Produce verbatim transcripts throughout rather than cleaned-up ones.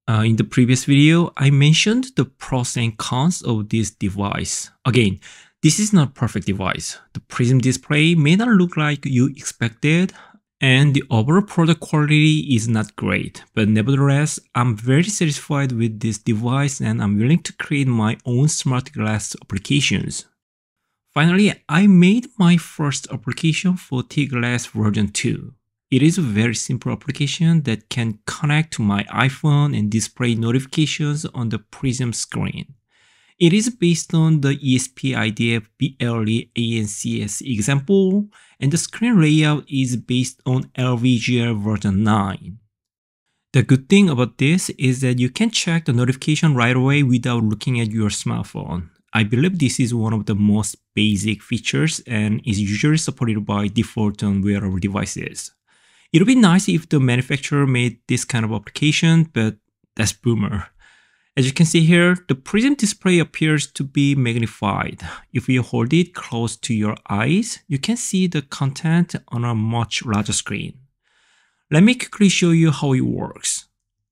Uh, in the previous video, I mentioned the pros and cons of this device. Again, this is not a perfect device. The Prism display may not look like you expected, and the overall product quality is not great. But nevertheless, I'm very satisfied with this device and I'm willing to create my own smart glass applications. Finally, I made my first application for T-Glass version two. It is a very simple application that can connect to my iPhone and display notifications on the Prism screen. It is based on the E S P I D F B L E A N C S example, and the screen layout is based on L V G L version nine. The good thing about this is that you can check the notification right away without looking at your smartphone. I believe this is one of the most basic features and is usually supported by default on wearable devices. It would be nice if the manufacturer made this kind of application, but that's boomer. As you can see here, the Prism display appears to be magnified. If you hold it close to your eyes, you can see the content on a much larger screen. Let me quickly show you how it works.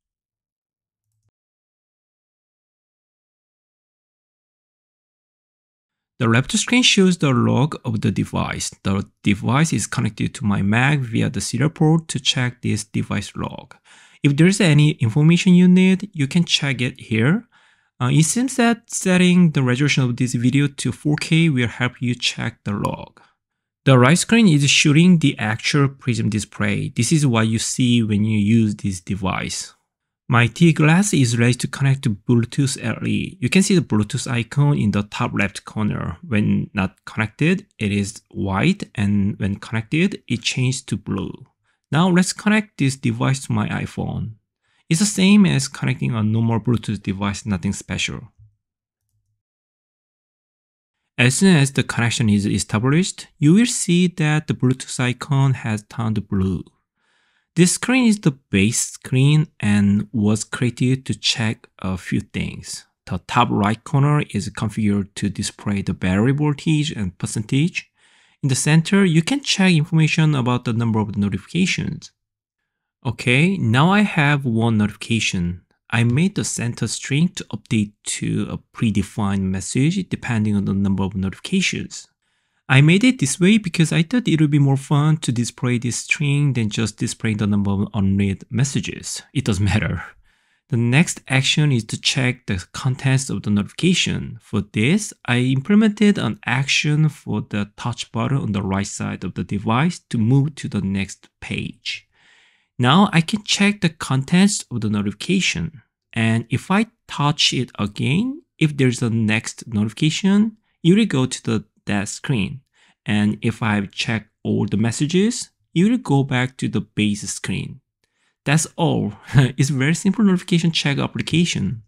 The left screen shows the log of the device. The device is connected to my Mac via the serial port to check this device log. If there's any information you need, you can check it here. Uh, it seems that setting the resolution of this video to four K will help you check the log. The right screen is showing the actual Prism display. This is what you see when you use this device. My T-Glass is ready to connect to Bluetooth L E. You can see the Bluetooth icon in the top left corner. When not connected, it is white, and when connected, it changes to blue. Now let's connect this device to my iPhone. It's the same as connecting a normal Bluetooth device, nothing special. As soon as the connection is established, you will see that the Bluetooth icon has turned blue. This screen is the base screen and was created to check a few things. The top right corner is configured to display the battery voltage and percentage. In the center, you can check information about the number of notifications. Okay, now I have one notification. I made the center string to update to a predefined message depending on the number of notifications. I made it this way because I thought it would be more fun to display this string than just displaying the number of unread messages. It doesn't matter. The next action is to check the contents of the notification. For this, I implemented an action for the touch button on the right side of the device to move to the next page. Now I can check the contents of the notification. And if I touch it again, if there's a next notification, it will go to the that screen. And if I've checked all the messages, it will go back to the base screen. That's all. It's a very simple notification check application.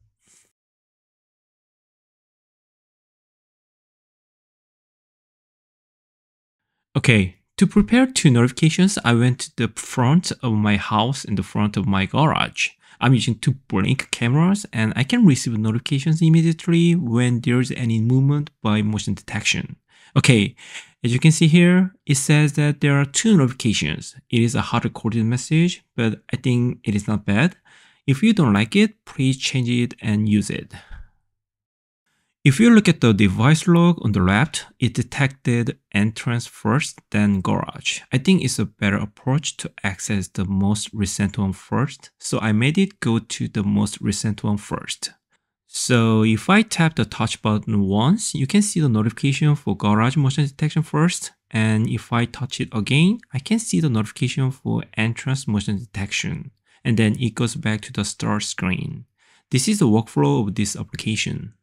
Okay, to prepare two notifications, I went to the front of my house and the front of my garage. I'm using two blink cameras and I can receive notifications immediately when there's any movement by motion detection. Okay, as you can see here, it says that there are two notifications. It is a hard-coded message, but I think it is not bad. If you don't like it, please change it and use it. If you look at the device log on the left, it detected entrance first, then garage. I think it's a better approach to access the most recent one first, so I made it go to the most recent one first. So if I tap the touch button once, you can see the notification for garage motion detection first. And if I touch it again, I can see the notification for entrance motion detection. And then it goes back to the start screen. This is the workflow of this application.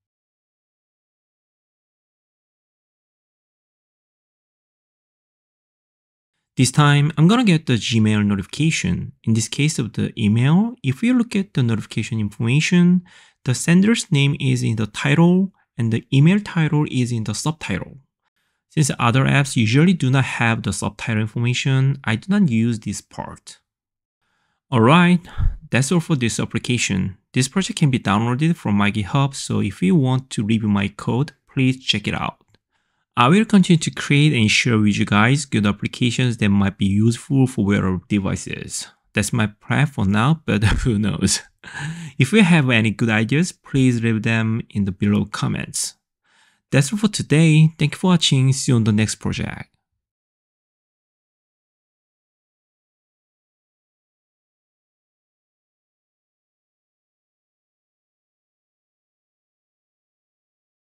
This time, I'm gonna get the Gmail notification. In this case of the email, if you look at the notification information, the sender's name is in the title and the email title is in the subtitle. Since other apps usually do not have the subtitle information, I do not use this part. Alright, that's all for this application. This project can be downloaded from my GitHub, so if you want to review my code, please check it out. I will continue to create and share with you guys good applications that might be useful for wearable devices. That's my plan for now, but who knows. If you have any good ideas, please leave them in the below comments. That's all for today. Thank you for watching. See you on the next project.